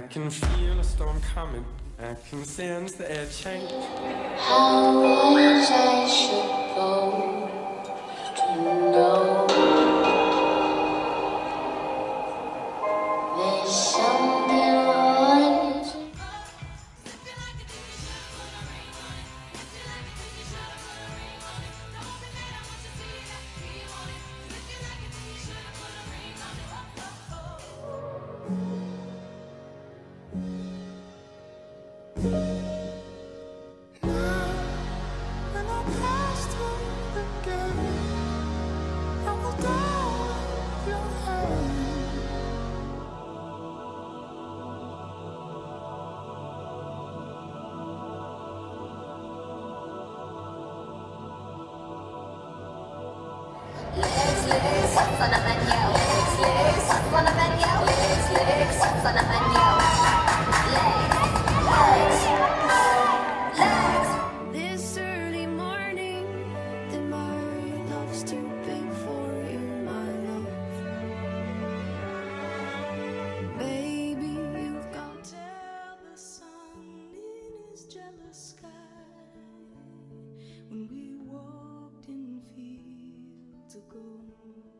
can feel a storm coming. I can sense the air change. How wish I should go to know there's something wrong. Legs, up on a man, yo. Legs, up on a man, yo. Legs, up on a man, yo. Legs. This early morning, that my love's too big for you, my love. Baby, you've got to tell the sun in his jealous sky when we walked in fields of gold.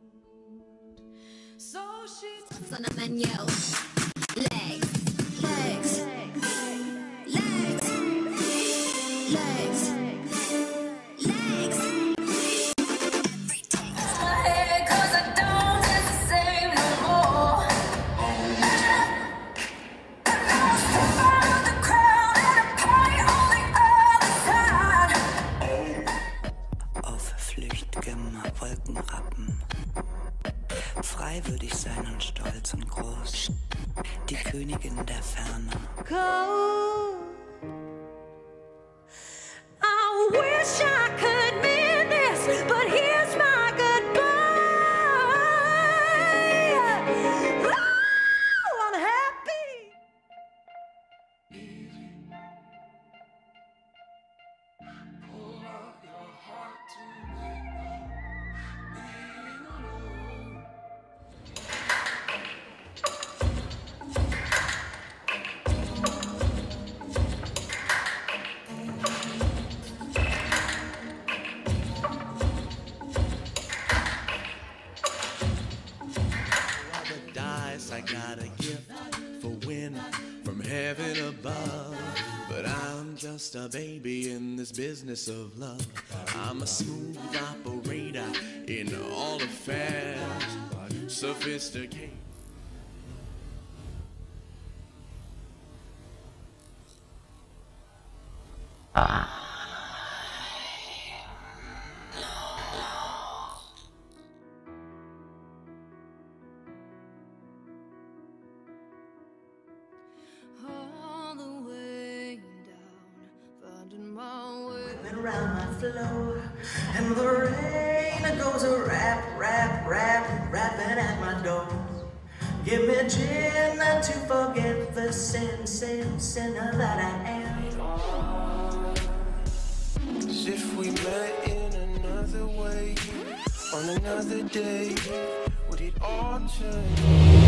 So she's on a man, yo. Legs, legs, legs, legs, legs. My hair, 'cause I don't dance the same no more. I lost the front of the crowd and a party on the other side. Auf flüchtigem Wolkenrappen, frei würde ich sein und stolz und groß, die Königin der Ferne. I wish I could mean this, but here's my goodbye. Oh, I'm happy. I got a gift for winning from heaven above, but I'm just a baby in this business of love. I'm a smooth operator in all affairs, sophisticated. All the way down, finding my way. Around my flow, and the rain goes a rapping at my door. Give me gin to forget the sinner that I am. As if we met in another way, on another day, would it all change?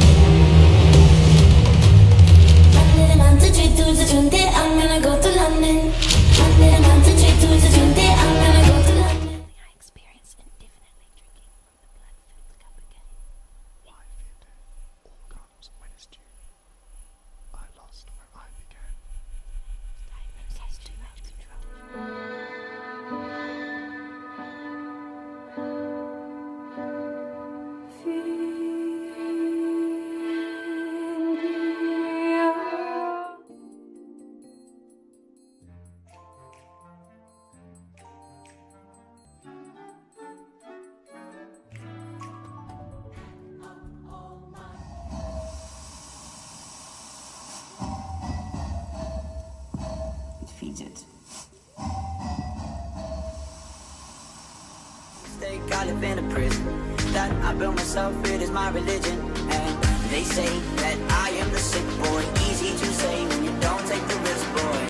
I'm gonna go to London. I'm gonna go to London. I experienced indefinitely drinking from the blood-filled cup again. Why fear death? All comes when it's due. I lost where I began. Diamonds has too much control. Feeds it. Stay I live in a prison that I built myself, it is my religion. And they say that I am the sick boy, easy to say when you don't take the risk.